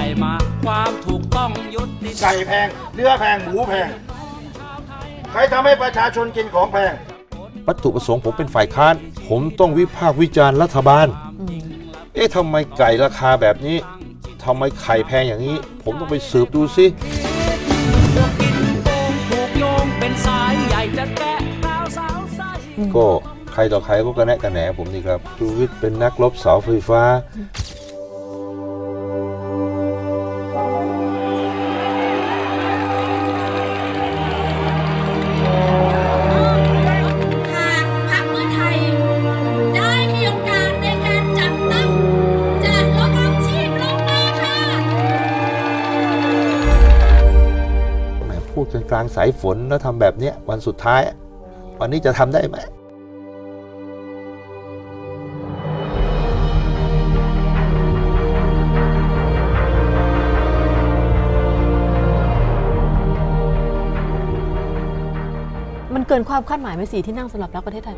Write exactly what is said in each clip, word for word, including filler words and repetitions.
มาความถูกต้องยุติไก่แพงเนื้อแพงหมูแพงใครทำให้ประชาชนกินของแพงวัตถุประสงค์ผมเป็นฝ่ายค้านผมต้องวิพากษ์วิจารณ์รัฐบาลเอ๊ะทำไมไก่ราคาแบบนี้ทำไมไข่แพงอย่างนี้ผมต้องไปสืบดูสิก็ใครต่อใครก็กระแนะกระแหนผมนี่ครับชูวิทย์เป็นนักรบเสาไฟฟ้าพูดกลางสายฝนแล้วทำแบบนี้วันสุดท้ายวันนี้จะทำได้ไหมมันเกินความคาดหมายไหมสีที่นั่งสำหรับรักประเทศไทย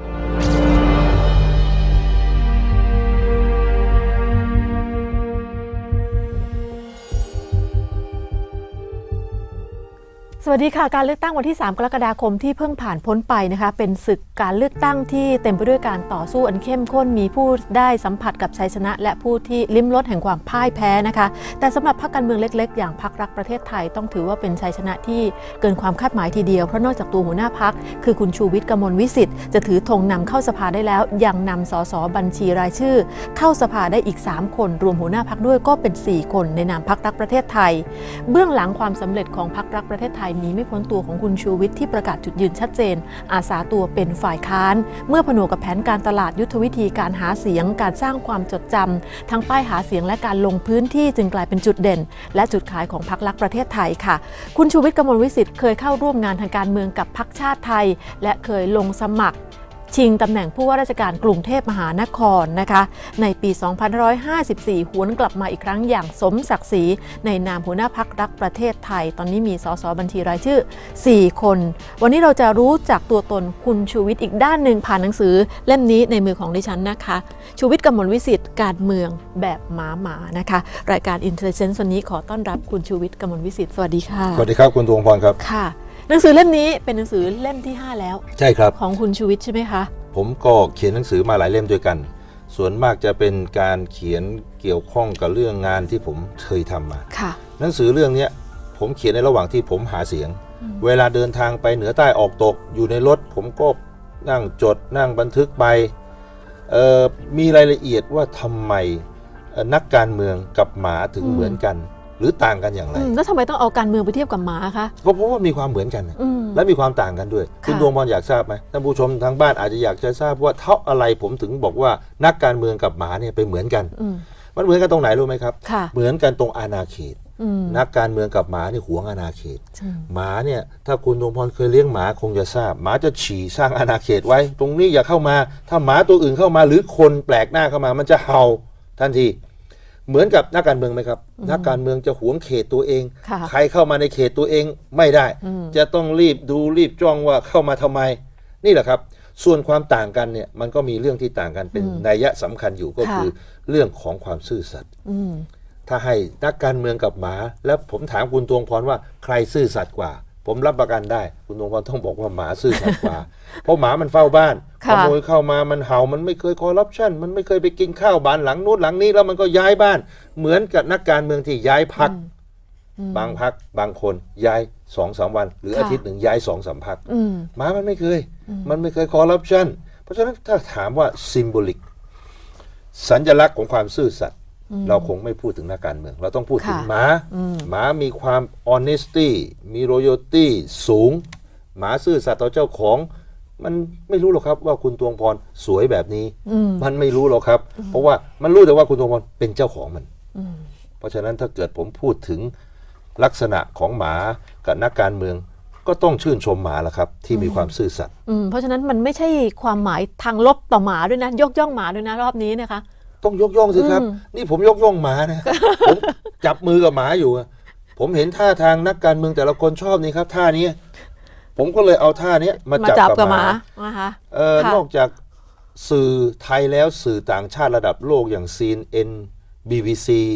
สวัสดีค่ะการเลือกตั้งวันที่สามกรกฎาคมที่เพิ่งผ่านพ้นไปนะคะเป็นศึกการเลือกตั้งที่เต็มไปด้วยการต่อสู้อันเข้มข้นมีผู้ได้สัมผัสกับชัยชนะและผู้ที่ลิ้มรสแห่งความพ่ายแพ้นะคะแต่สำหรับพรรคการเมืองเล็กๆอย่างพรรครักประเทศไทยต้องถือว่าเป็นชัยชนะที่เกินความคาดหมายทีเดียวเพราะนอกจากตัวหัวหน้าพรรคคือคุณชูวิทย์กมลวิสิทธิ์จะถือธงนำเข้าสภาได้แล้วยังนำสสบัญชีรายชื่อเข้าสภาได้อีกสามคนรวมหัวหน้าพรรคด้วยก็เป็นสี่คนในนามพรรครักประเทศไทยเบื้องหลังความสำเร็จของพรรครักประเทศไทยหนีไม่พ้นตัวของคุณชูวิทย์ที่ประกาศจุดยืนชัดเจนอาสาตัวเป็นฝ่ายค้านเมื่อผนวกกับแผนการตลาดยุทธวิธีการหาเสียงการสร้างความจดจำทั้งป้ายหาเสียงและการลงพื้นที่จึงกลายเป็นจุดเด่นและจุดขายของพรรครักประเทศไทยค่ะคุณชูวิทย์กมลวิสิทธิ์เคยเข้าร่วมงานทางการเมืองกับพรรคชาติไทยและเคยลงสมัครชิงตำแหน่งผู้ว่าราชการกรุงเทพมหานครนะคะในปีสองพันห้าร้อยห้าสิบสี่หวนกลับมาอีกครั้งอย่างสมศักดิ์ศรีในนามหัวหน้าพรรครักประเทศไทยตอนนี้มีสสบัญชีรายชื่อสี่คนวันนี้เราจะรู้จักตัวตนคุณชูวิทย์อีกด้านหนึ่งผ่านหนังสือเล่มนี้ในมือของดิฉันนะคะชูวิทย์กมลวิสิทธิ์การเมืองแบบหมาหมานะคะรายการ Intelligence วันนี้ขอต้อนรับคุณชูวิทย์กมลวิสิทธิ์สวัสดีค่ะสวัสดีครับคุณดวงพรครับค่ะหนังสือเล่มนี้เป็นหนังสือเล่มที่ห้าแล้วใช่ครับของคุณชูวิทย์ใช่ไหมคะผมก็เขียนหนังสือมาหลายเล่มด้วยกันส่วนมากจะเป็นการเขียนเกี่ยวข้องกับเรื่องงานที่ผมเคยทำมาค่ะหนังสือเรื่องนี้ผมเขียนในระหว่างที่ผมหาเสียงเวลาเดินทางไปเหนือใต้ออกตกอยู่ในรถผมก็นั่งจดนั่งบันทึกไปมีรายละเอียดว่าทำไมนักการเมืองกับหมาถึงเหมือนกันหรือต่างกันอย่างไรแล้วทำไมต้องเอาการเมืองไปเทียบกับหมาคะก็เพราะว่ามีความเหมือนกันและมีความต่างกันด้วยคุณดวงพรอยากทราบไหมท่านผู้ชมทางบ้านอาจจะอยากจะทราบว่าเท่าอะไรผมถึงบอกว่านักการเมืองกับหมาเนี่ยไปเหมือนกันมันเหมือนกันตรงไหนรู้ไหมครับเหมือนกันตรงอาณาเขตนักการเมืองกับหมาเนี่ยหวงอาณาเขตหมาเนี่ยถ้าคุณดวงพรเคยเลี้ยงหมาคงจะทราบหมาจะฉี่สร้างอาณาเขตไว้ตรงนี้อย่าเข้ามาถ้าหมาตัวอื่นเข้ามาหรือคนแปลกหน้าเข้ามามันจะเห่าทันทีเหมือนกับนักการเมืองไหมครับนักการเมืองจะหวงเขตตัวเองใครเข้ามาในเขตตัวเองไม่ได้จะต้องรีบดูรีบจ้องว่าเข้ามาทำไมนี่แหละครับส่วนความต่างกันเนี่ยมันก็มีเรื่องที่ต่างกันเป็นนัยสำคัญอยู่ก็คือเรื่องของความซื่อสัตย์ถ้าให้นักการเมืองกับหมาแล้วผมถามคุณดวงพรว่าใครซื่อสัตย์กว่าผมรับประกันได้คุณดวงพรต้องบอกว่าหมาซื่อสัตย์กว่าเพราะหมามันเฝ้าบ้านขโมยเข้ามามันเห่ามันไม่เคยคอร์รัปชันมันไม่เคยไปกินข้าวบ้านหลังนู้นหลังนี้แล้วมันก็ย้ายบ้านเหมือนกับนักการเมืองที่ย้ายพรรคบางพรรคบางคนย้ายสองสามวันหรืออาทิตย์หนึ่งย้ายสองสามพรรคหมามันไม่เคยมันไม่เคยคอร์รัปชันเพราะฉะนั้นถ้าถามว่าซิมโบลิกสัญลักษณ์ของความซื่อสัตย์เราคงไม่พูดถึงนักการเมืองเราต้องพูดถึงหมาหมามีความ honesty มี loyalty สูงหมาซื่อสัตย์ต่อเจ้าของมันไม่รู้หรอกครับว่าคุณดวงพรสวยแบบนี้มันไม่รู้หรอกครับเพราะว่ามันรู้แต่ว่าคุณดวงพรเป็นเจ้าของมันเพราะฉะนั้นถ้าเกิดผมพูดถึงลักษณะของหมากับนักการเมืองก็ต้องชื่นชมหมาละครับที่มีความซื่อสัตย์เพราะฉะนั้นมันไม่ใช่ความหมายทางลบต่อหมาด้วยนะยกย่องหมาด้วยนะรอบนี้นะคะต้องยกย่องสิครับนี่ผมยกย่องหมานะผมจับมือกับหมาอยู่ผมเห็นท่าทางนักการเมืองแต่ละคนชอบนี่ครับท่านี้ผมก็เลยเอาท่านี้มาจับกับหมานะคะเออนอกจากสื่อไทยแล้วสื่อต่างชาติระดับโลกอย่าง ซี เอ็น เอ็น บี บี ซี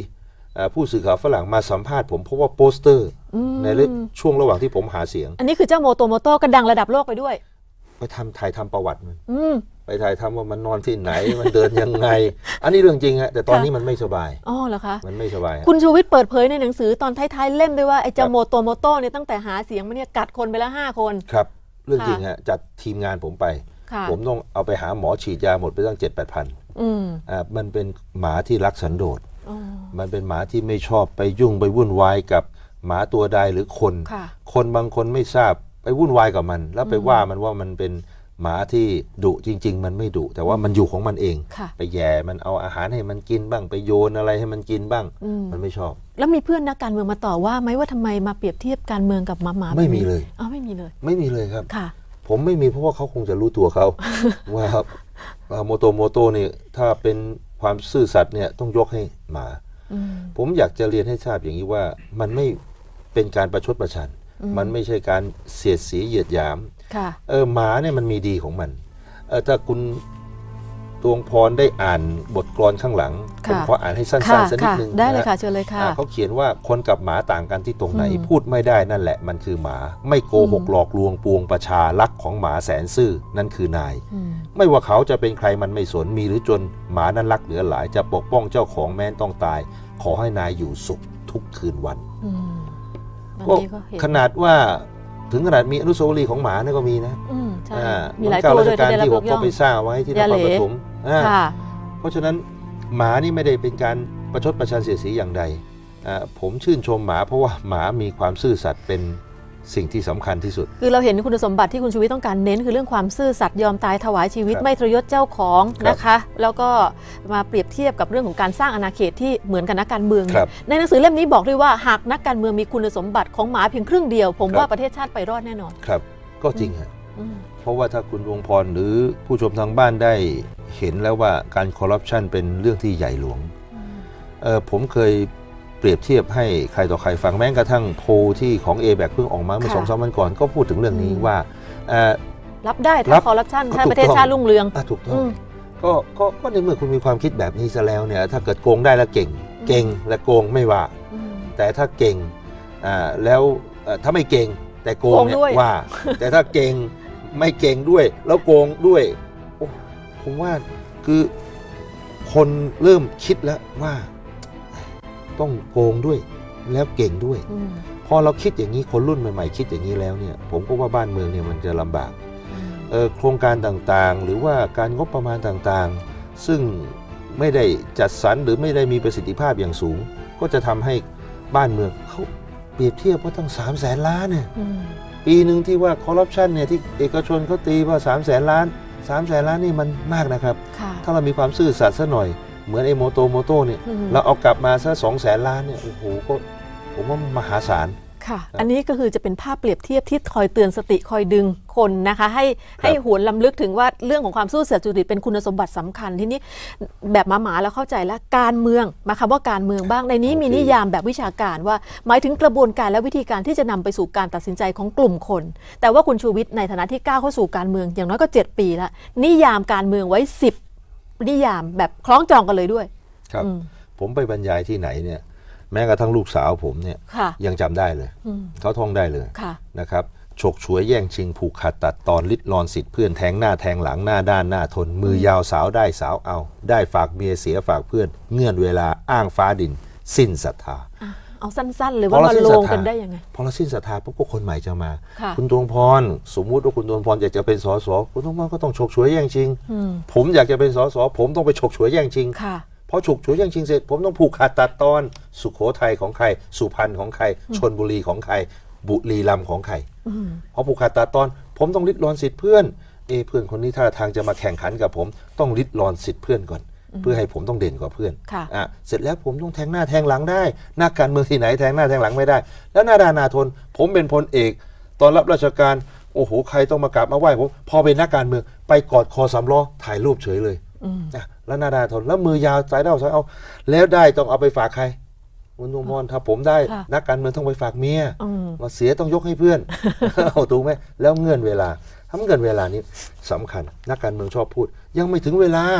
ผู้สื่อข่าวฝรั่งมาสัมภาษณ์ผมเพราะว่าโปสเตอร์ในช่วงระหว่างที่ผมหาเสียงอันนี้คือเจ้าโมโตโมโต้ก็ดังระดับโลกไปด้วยไปทำถ่ายทำประวัติมันไปถ่ายทำว่ามันนอนที่ไหนมันเดินยังไงอันนี้เรื่องจริงฮะแต่ตอนนี้มันไม่สบายอ๋อเหรอคะมันไม่สบายคุณชูวิทย์เปิดเผยในหนังสือตอนท้ายๆเล่มด้วยว่าไอ้เจ้าโมโตโมโต้เนี่ยตั้งแต่หาเสียงมาเนี่ยกัดคนไปแล้วห้าคนครับเรื่องจริงฮะจัดทีมงานผมไปผมต้องเอาไปหาหมอฉีดยาหมดไปตั้งเจ็ดแปดพันอ่ามันเป็นหมาที่รักสันโดษมันเป็นหมาที่ไม่ชอบไปยุ่งไปวุ่นวายกับหมาตัวใดหรือคนคนบางคนไม่ทราบไปวุ่นวายกับมันแล้วไปว่ามันว่ามันเป็นหมาที่ดุจริงๆมันไม่ดุแต่ว่ามันอยู่ของมันเองไปแย่มันเอาอาหารให้มันกินบ้างไปโยนอะไรให้มันกินบ้างมันไม่ชอบแล้วมีเพื่อนนักการเมืองมาต่อว่าไหมว่าทำไมมาเปรียบเทียบการเมืองกับหมาหมาไม่มีเลยอ๋อไม่มีเลยไม่มีเลยครับค่ะผมไม่มีเพราะว่าเขาคงจะรู้ตัวเขา ว่าโมโตโมโตนี่ถ้าเป็นความซื่อสัตย์เนี่ยต้องยกให้หมาผมอยากจะเรียนให้ทราบอย่างนี้ว่ามันไม่เป็นการประชดประชันมันไม่ใช่การเสียดสีเหยียดหยามเออหมาเนี่ยมันมีดีของมันเออถ้าคุณดวงพรได้อ่านบทกลอนข้างหลังผมขออ่านให้สั้นๆสักนิดนึงได้เลยค่ะเชิญเลยค่ะเขาเขียนว่าคนกับหมาต่างกันที่ตรงไหนพูดไม่ได้นั่นแหละมันคือหมาไม่โกหกหลอกลวงปวงประชาลักของหมาแสนซื่อนั่นคือนายไม่ว่าเขาจะเป็นใครมันไม่สนมีหรือจนหมานั้นรักเหลือหลายจะปกป้องเจ้าของแม้นต้องตายขอให้นายอยู่สุขทุกคืนวันก็ขนาดว่าถึงขนาดมีอนุสาวรีย์ของหมาเนี่ยก็มีนะมีหลายตัวเลยที่ได้รับยกย่องก็ไปสร้างไว้ที่นครปฐมเพราะฉะนั้นหมานี่ไม่ได้เป็นการประชดประชันเสียดสีอย่างใดผมชื่นชมหมาเพราะว่าหมามีความซื่อสัตย์เป็นสิ่งที่สำคัญที่สุดคือเราเห็นคุณสมบัติที่คุณชูวิทย์ต้องการเน้นคือเรื่องความซื่อสัตย์ยอมตายถวายชีวิตไม่ทรยศเจ้าของนะคะแล้วก็มาเปรียบเทียบกับเรื่องของการสร้างอาณาเขตที่เหมือนกับนักการเมืองในหนังสือเล่มนี้บอกด้วยว่าหากนักการเมืองมีคุณสมบัติของหมาเพียงครึ่งเดียวผมว่าประเทศชาติไปรอดแน่นอนครับก็จริงฮะเพราะว่าถ้าคุณดวงพรหรือผู้ชมทางบ้านได้เห็นแล้วว่าการคอร์รัปชันเป็นเรื่องที่ใหญ่หลวงเออผมเคยเปรียบเทียบให้ใครต่อใครฟังแม้กระทั่งโพลที่ของ เอ แบค เพิ่งออกมาเมื่อสองสามวันก่อนก็พูดถึงเรื่องนี้ว่ารับได้ถ้าคอร์รัปชันถ้าประเทศชาติรุ่งเรืองถูกต้องก็ก็ก็ในเมื่อคุณมีความคิดแบบนี้ซะแล้วเนี่ยถ้าเกิดโกงได้แล้วเก่งเก่งและโกงไม่ว่าแต่ถ้าเก่งแล้วถ้าไม่เก่งแต่โกงเนี่ยว่าแต่ถ้าเก่งไม่เก่งด้วยแล้วโกงด้วยผมว่าคือคนเริ่มคิดแล้วว่าต้องโกงด้วยแล้วเก่งด้วยพอเราคิดอย่างนี้คนรุ่นใหม่ๆคิดอย่างนี้แล้วเนี่ยผมก็ว่าบ้านเมืองเนี่ยมันจะลำบากเออโครงการต่างๆหรือว่าการงบประมาณต่างๆซึ่งไม่ได้จัดสรรหรือไม่ได้มีประสิทธิภาพอย่างสูงก็จะทำให้บ้านเมืองเขาเปรียบเทียบว่าตั้งสามแสนล้านเนี่ยปีหนึ่งที่ว่าคอร์รัปชันเนี่ยที่เอกชนเขาตีว่าสามแสนล้านสามแสนล้านนี่มันมากนะครับถ้าเรามีความซื่อสัตย์ซะหน่อยเหมือนไอ้โมโตโมโต้เนี่ยเราเอากลับมาซะสองแสนล้านเนี่ยโอ้โหก็ผมว่ามหาศาลค่ะอันนี้ก็คือจะเป็นภาพเปรียบเทียบที่คอยเตือนสติคอยดึงคนนะคะให้ให้หวนลำลึกถึงว่าเรื่องของความซื่อสัตย์สุจริตเป็นคุณสมบัติสำคัญที่นี้แบบหมาๆแล้วเข้าใจแล้วการเมืองมาคำว่าการเมืองบ้างในนี้มีนิยามแบบวิชาการว่าหมายถึงกระบวนการและวิธีการที่จะนำไปสู่การตัดสินใจของกลุ่มคนแต่ว่าคุณชูวิทย์ในฐานะที่ก้าวเข้าสู่การเมืองอย่างน้อยก็เจ็ดปีแล้วนิยามการเมืองไว้สิบนิยามแบบคล้องจองกันเลยด้วยครับผมไปบรรยายที่ไหนเนี่ยแม้กระทั่งลูกสาวผมเนี่ยยังจำได้เลยเขาท่องได้เลยนะครับฉกฉวยแย่งชิงผูกขาดตัดตอนลิดรอนสิทธิ์เพื่อนแทงหน้าแทงหลังหน้าด้านหน้าทนมือยาวสาวได้สาวเอาได้ฝากเมียเสียฝากเพื่อนเงื่อนเวลาอ้างฟ้าดินสิ้นศรัทธาเอาสั้นๆเลยว่ามันลงกันได้ยังไงพอเราสิ้นศรัทธาปุ๊บก็คนใหม่จะมาคุณดวงพรสมมุติว่าคุณดวงพรอยากจะเป็นสสคุณดวงพรก็ต้องฉกฉวยแย่งชิงผมอยากจะเป็นสสผมต้องไปฉกฉวยแย่งชิงพอฉกฉวยแย่งชิงเสร็จผมต้องผูกขาดตัดตอนสุโขทัยของใครสุพรรณของใครชลบุรีของใครบุรีรัมย์ของใครพอผูกขาดตัดตอนผมต้องริดรอนสิทธิ์เพื่อนเอเพื่อนคนนี้ท่าทางจะมาแข่งขันกับผมต้องริดรอนสิทธิ์เพื่อนก่อนเพื่อให้ผมต้องเด่นกว่าเพื่อนอ่ะเสร็จแล้วผมต้องแทงหน้าแทงหลังได้นักการเมืองที่ไหนแทงหน้าแทงหลังไม่ได้แล้วหน้าดานาทนผมเป็นพลเอกตอนรับราชการโอ้โหใครต้องมากราบมาไหว้ผมพอเป็นนักการเมืองไปกอดคอสามล้อถ่ายรูปเฉยเลยนะแล้วหน้าดาทนแล้วมือยาวสายเด้าสายเอาแล้วได้ต้องเอาไปฝากใครคุณดวงพรถ้าผมได้นักการเมืองต้องไปฝากเมียมาเสียต้องยกให้เพื่อนเอาถูกไหมแล้วเงื่อนเวลาทำเงื่อนเวลานี้สำคัญนักการเมืองชอบพูดยังไม่ถึงเวลา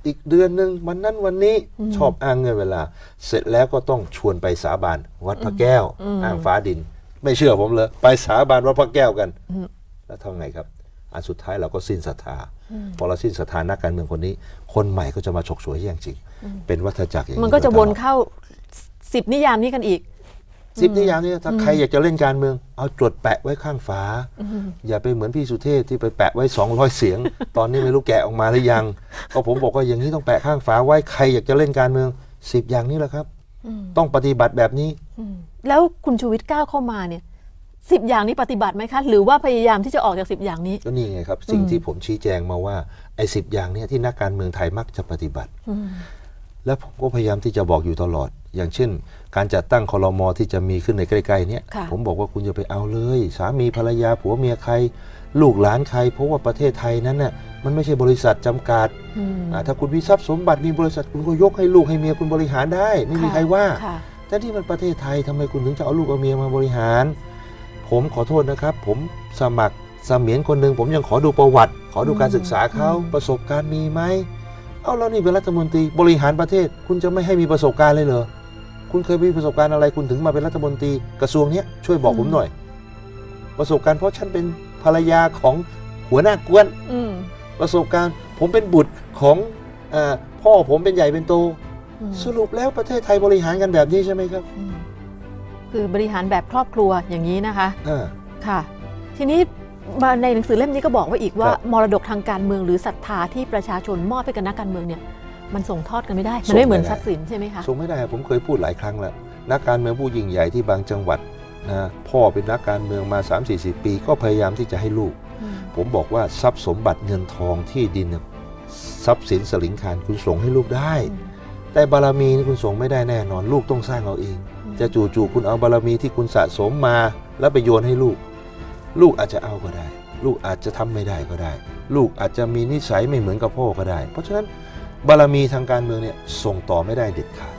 อีกเดือนหนึ่งวันนั้นวันนี้ชอบอ้างเงื่อนเวลาเสร็จแล้วก็ต้องชวนไปสาบานวัดพระแก้วอ้างฟ้าดินไม่เชื่อผมเลยไปสาบานวัดพระแก้วกันแล้วเท่าไงครับอันสุดท้ายเราก็สิ้นศรัทธาพอเราสิ้นศรัทธานักการเมืองคนนี้คนใหม่ก็จะมาฉกฉวยแย่งชิงเป็นวัฏจักรอย่างนี้มันก็จะวนเข้าสิบนิยามนี้กันอีกสิบนิยามนี้ถ้าใครอยากจะเล่นการเมืองเอาจดแปะไว้ข้างฝาอย่าไปเหมือนพี่สุเทพที่ไปแปะไว้สองร้อยเสียง ตอนนี้ไม่รู้แกะออกมาหรือยังก็ผมบอกว่าอย่างนี้ต้องแปะข้างฝาไว้ใครอยากจะเล่นการเมืองสิบอย่างนี้แหละครับต้องปฏิบัติแบบนี้แล้วคุณชูวิทย์ก้าวเข้ามาเนี่ยสิบอย่างนี้ปฏิบัติไหมคะหรือว่าพยายามที่จะออกจากสิบอย่างนี้ก็นี่ไงครับสิ่งที่ผมชี้แจงมาว่าไอ้สิบอย่างนี้ที่นักการเมืองไทยมักจะปฏิบัติและผมก็พยายามที่จะบอกอยู่ตลอดอย่างเช่นการจัดตั้งครม.ที่จะมีขึ้นในใกล้ๆนี้ผมบอกว่าคุณอย่าไปเอาเลยสามีภรรยาผัวเมียใครลูกหลานใครเพราะว่าประเทศไทยนั้นน่ะมันไม่ใช่บริษัทจำกัดถ้าคุณมีทรัพย์สมบัติมีบริษัทคุณก็ยกให้ลูกให้เมียคุณบริหารได้ไม่มีใครว่าแต่ที่มันประเทศไทยทำไมคุณถึงจะเอาลูกเอาเมียมาบริหารผมขอโทษนะครับผมสมัครเสมียนคนหนึ่งผมยังขอดูประวัติขอดูการศึกษาเขาประสบการณ์มีไหมเอาแล้วนี่เป็นรัฐมนตรีบริหารประเทศคุณจะไม่ให้มีประสบการณ์เลยเหรอคุณเคยมีประสบการณ์อะไรคุณถึงมาเป็นรัฐมนตรีกระทรวงนี้ช่วยบอกผมหน่อยประสบการณ์เพราะฉันเป็นภรรยาของหัวหน้ากวนประสบการณ์ผมเป็นบุตรของเอ่อพ่อผมเป็นใหญ่เป็นโตสรุปแล้วประเทศไทยบริหารกันแบบนี้ใช่ไหมครับคือบริหารแบบครอบครัวอย่างนี้นะคะค่ะทีนี้ในหนังสือเล่มนี้ก็บอกไว้อีกว่ามรดกทางการเมืองหรือศรัทธาที่ประชาชนมอบให้กับนักการเมืองเนี่ยมันส่งทอดกันไม่ได้มันไม่เหมือนทรัพย์สินใช่ไหมคะส่งไม่ได้ผมเคยพูดหลายครั้งแล้วนักการเมืองผู้ยิ่งใหญ่ที่บางจังหวัดนะพ่อเป็นนักการเมืองมา สามสี่สิบ ปีก็พยายามที่จะให้ลูกผมบอกว่าทรัพย์สมบัติเงินทองที่ดินทรัพย์สินสลิงคารคุณส่งให้ลูกได้แต่บารมีนี่คุณส่งไม่ได้แน่นอนลูกต้องสร้างเอาเองจะจู่ๆคุณเอาบารมีที่คุณสะสมมาแล้วไปโยนให้ลูกลูกอาจจะเอาก็ได้ลูกอาจจะทำไม่ได้ก็ได้ลูกอาจจะมีนิสัยไม่เหมือนกับพ่อก็ได้เพราะฉะนั้นบารมีทางการเมืองเนี่ยส่งต่อไม่ได้เด็ดขาด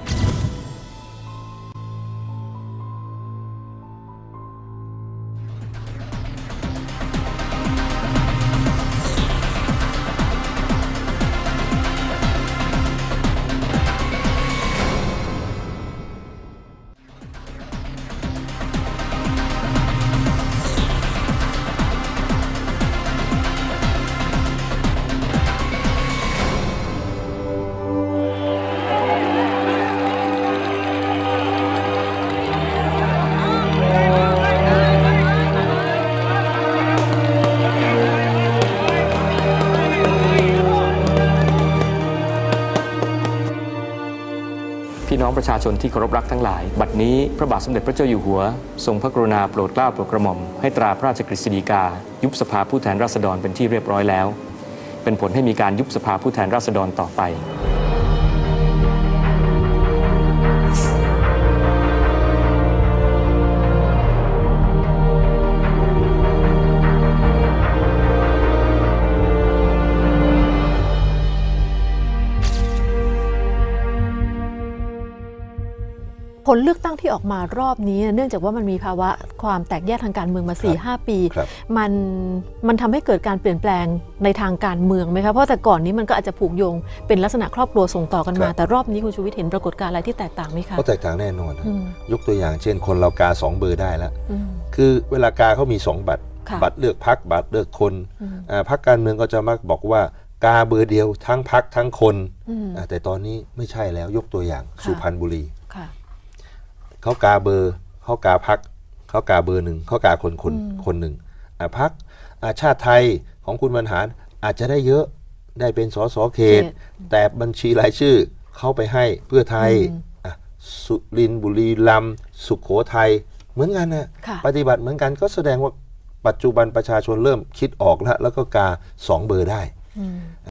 พี่น้องประชาชนที่เคารพรักทั้งหลายบัดนี้พระบาทสมเด็จพระเจ้าอยู่หัวทรงพระกรุณาโปรดเกล้าโปรดกระหม่อมให้ตราพระราชกฤษฎีกายุบสภาผู้แทนราษฎรเป็นที่เรียบร้อยแล้วเป็นผลให้มีการยุบสภาผู้แทนราษฎรต่อไปผลเลือกตั้งที่ออกมารอบนี้เนื่องจากว่ามันมีภาวะความแตกแยกทางการเมืองมา สี่ห้า ปีมันมันทำให้เกิดการเปลี่ยนแปลงในทางการเมืองไหมคะเพราะแต่ก่อนนี้มันก็อาจจะผูกโยงเป็นลักษณะครอบครัวส่งต่อกันมาแต่รอบนี้คุณชูวิทย์เห็นปรากฏการณ์อะไรที่แตกต่างไหมคะก็แตกต่างแน่นอนยกตัวอย่างเช่นคนเรากาสองเบอร์ได้แล้วคือเวลากาเขามีสองบัตรบัตรเลือกพรรคบัตรเลือกคนพรรคการเมืองก็จะมักบอกว่ากาเบอร์เดียวทั้งพรรคทั้งคนแต่ตอนนี้ไม่ใช่แล้วยกตัวอย่างสุพรรณบุรีเขากาเบอร์เขากาพักเขากาเบอร์หนึ่งเขากาคนคนคนหนึ่งพักชาติไทยของคุณบรรหารอาจจะได้เยอะได้เป็นสสเขตแต่บัญชีรายชื่อเขาไปให้เพื่อไทยสุรินทร์บุรีรัมย์สุโขทัยเหมือนกันนะปฏิบัติเหมือนกันก็แสดงว่าปัจจุบันประชาชนเริ่มคิดออกแล้วแล้วก็กาสองเบอร์ได้